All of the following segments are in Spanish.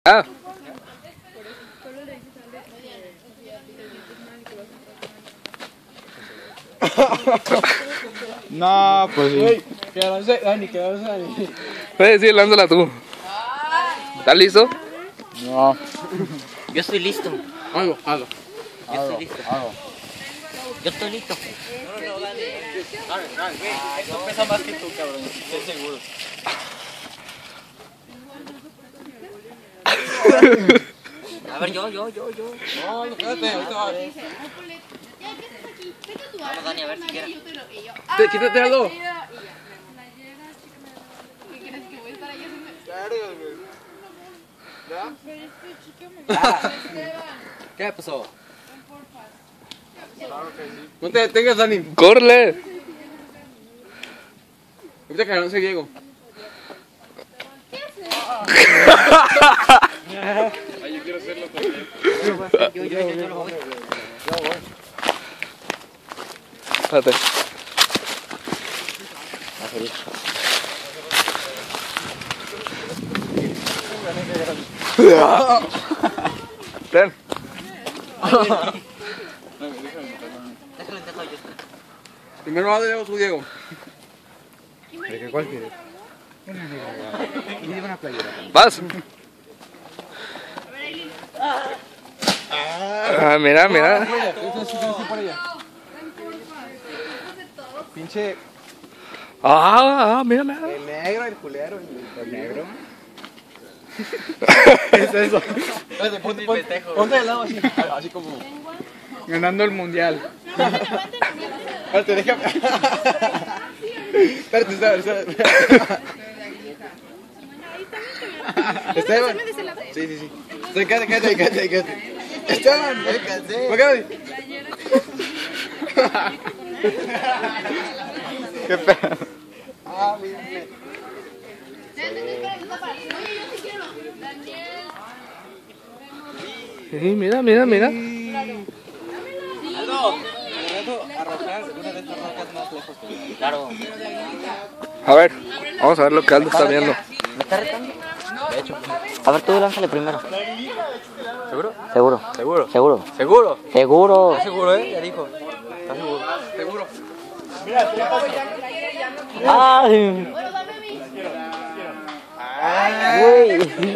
Ah. No, pues sí. Que avance, Dani, que avance, Dani. Puedes decir, lánzala tú. ¿Estás listo? No. Yo estoy listo. Hazlo. Yo estoy listo. Yo estoy listo. No, Dani. Esto pesa más que tú, cabrón. Estoy seguro. A ver, yo. No, espérate, ahorita va. Vamos, Dani, a ver si quiera. Quítate algo. ¿Qué pasó? No te detengas, Dani. ¡Córrele! Ahorita que no se Diego. Ay, yo quiero hacerlo también. Yo lo voy. Espérate. Ven. Déjalo yo. Primero va de su Diego. ¿De qué cuál quieres? Una playera. Vas. Ah, mira. Pinche. Mira. El negro, el culero. ¿El negro? ¿Qué es eso? Ponte de lado así. Así como. Ganando el mundial. Espérate, déjame. Espérate. Esteban. Sí. Quédate. Esteban, me cansé. ¿Por qué? Qué pedo. Sí, mira. Claro. A ver, vamos a ver lo que Aldo está viendo. ¿Me está retando? De hecho. A ver, tú lánzale primero. ¿Seguro? Seguro. ¿Seguro? Seguro, Ya dijo. ¿Estás seguro? ¿Seguro? Ay. Güey,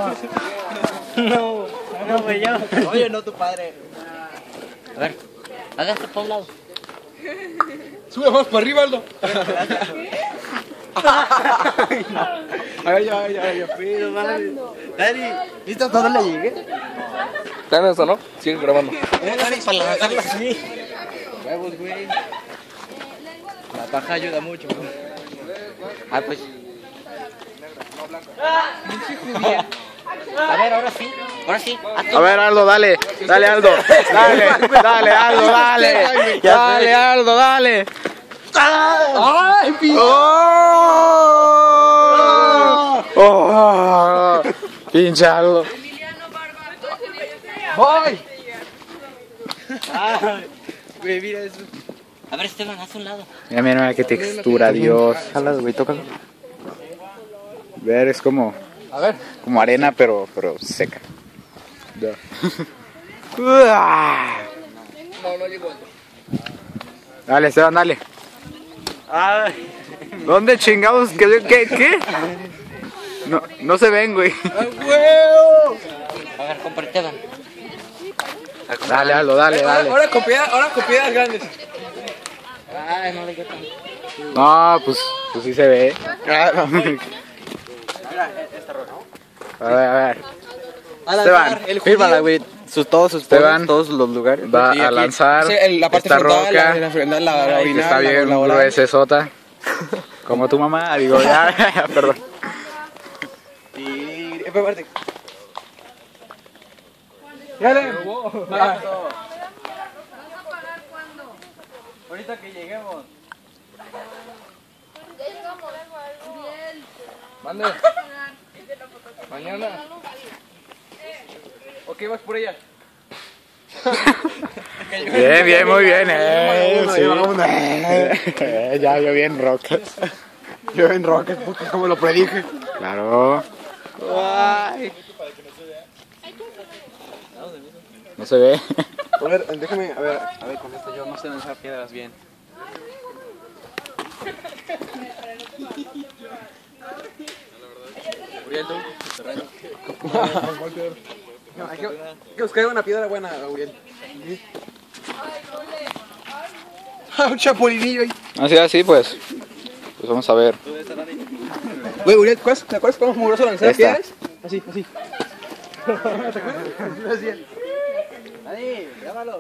no, güey, yo. Oye, no tu padre. A ver, hágase por un lado. Sube más para arriba, Aldo. Ay, ya. Dani, ¿listo? ¿Todo le llegué? ¿Están eso, no? Siguen grabando. Dani, para lanzarla así. Huevos, güey. La paja ayuda mucho. Ah, pues. A ver, ahora sí. A ver, Aldo, dale. Dale, Aldo. Dale, Aldo, dale. Dale, Aldo, dale. ¡Ay, Pinche Aldo. ¡Voy! Güey, mira eso. A ver, Esteban, haz un lado. Mira qué textura, Dios. Jálalo, güey, tócalo. Ver, es como A ver. arena, pero seca. Ya. No llegó. Dale, Esteban, dale. Ay. ¿Dónde chingados? ¿Qué? No se ven, güey. ¡Huevo! A ver, compra Esteban. Dale, Aldo, dale. Ahora con piedras grandes. Ay, no le queda tanto. No, pues sí se ve. A ver. Esteban, Fírmala, güey. Todos sus Esteban todos los lugares. va Y a aquí, lanzar la parte esta frontal, roca la frontal, la que orinal, está bien la oral. gruesesota. Como tu mamá, digo, ya, perdón. Y espérate. Dale. Ahorita que lleguemos. Mande. Mañana. Ok, vas por ella. Bien, muy bien, sí. Ya, yo bien rocas. Yo en Rocket, puto, como lo predije. Claro. Ay. No se ve. A ver, déjame, a ver, con esto yo no sé lanzar piedras bien. Uriel, tú. No, hay que buscar una piedra buena, Uriel. Un chapulinillo ahí. Así pues. Pues vamos a ver. Güey, Uriel, ¿te acuerdas cómo mugroso lanzar Esta. piedras? Así. ¿Te acuerdas? Así. Dani, llámalo.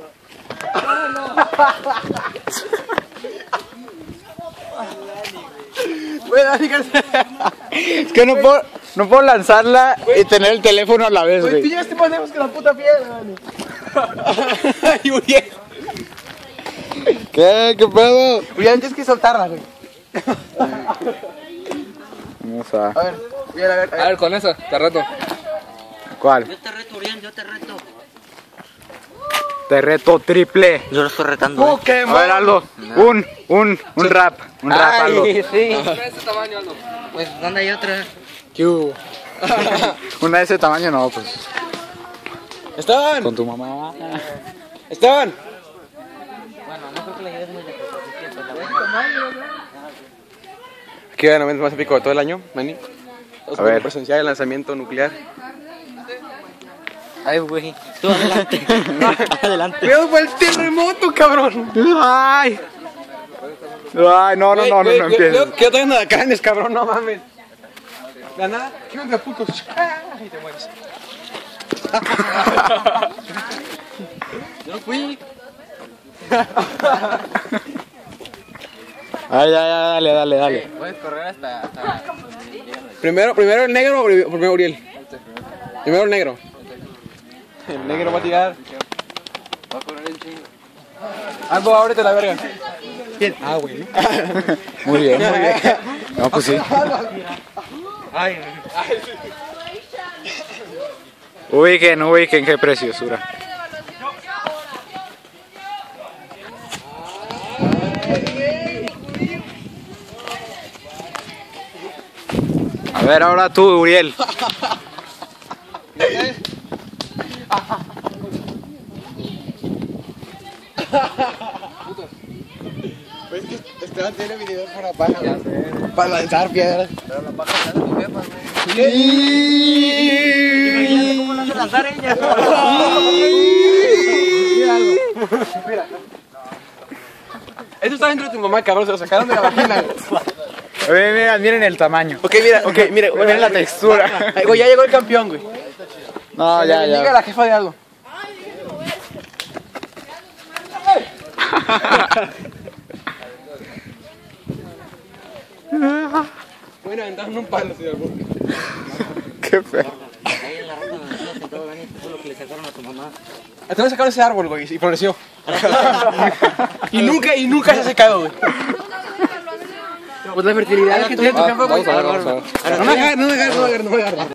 Güey, Dani, Es que no puedo lanzarla y tener el teléfono a la vez, güey, tú güey. llegaste más lejos que la puta piedra, Dani. Ay, Uriel. ¿Qué pedo? Uriel, tienes que soltarla, güey. Vamos a... A ver, Uriel, a ver. con esa, te reto. ¿Cuál? Yo te reto, Uriel, yo te reto. Te reto triple. Yo lo estoy retando. A ver, Aldo. Un rap. Un rap, Aldo. Sí. Pues, ¿dónde hay otra? ¿Qué hubo? Una de ese tamaño no, pues. Esteban, Con tu mamá. Esteban. Bueno, no creo que la lleves muy lejos. ¿Qué era el evento más épico de todo el año, Manny? A ver. Presenciar el lanzamiento nuclear. Ay, güey. Tú adelante. Adelante. ¡Cuidado por el terremoto, cabrón! Ay. Ay, no empieces. ¿Qué traes nada carnes, cabrón? No mames. La nada, ¿qué onda, putos? Y te mueres. Yo no fui. Ay, ya, dale. Puedes correr hasta... Primero el negro o primero Uriel. Primero el negro. El negro va a tirar. Va a correr el chingo. Algo, ábrete la verga. Bien. Ah, güey. Muy bien. No, pues sí. Ay, Ubiquen, qué preciosura. A ver, ahora tú, Uriel. Pues que Esteban tiene videos para paja, para lanzar piedras. pero la paja de tu jefa, güey. Imagínate ¿Cómo la hace lanzar ella? Mira. Eso está dentro de tu mamá, cabrón, se lo sacaron de la vagina. Miren el tamaño. Ok, mira, Miren la textura. Ay, güey, ya llegó el campeón, güey. No, ya. Llega la jefa de algo. Bueno, aventaron un palo, señor. Qué feo. Ahí en la rata donde estás sentado, Dani, esto fue lo que le sacaron a tu mamá. Hasta me sacaron ese árbol, güey, y floreció. y nunca se ha secado, güey. Pues la fertilidad que tiene tu campo, güey. Vamos a ver. No me agarres.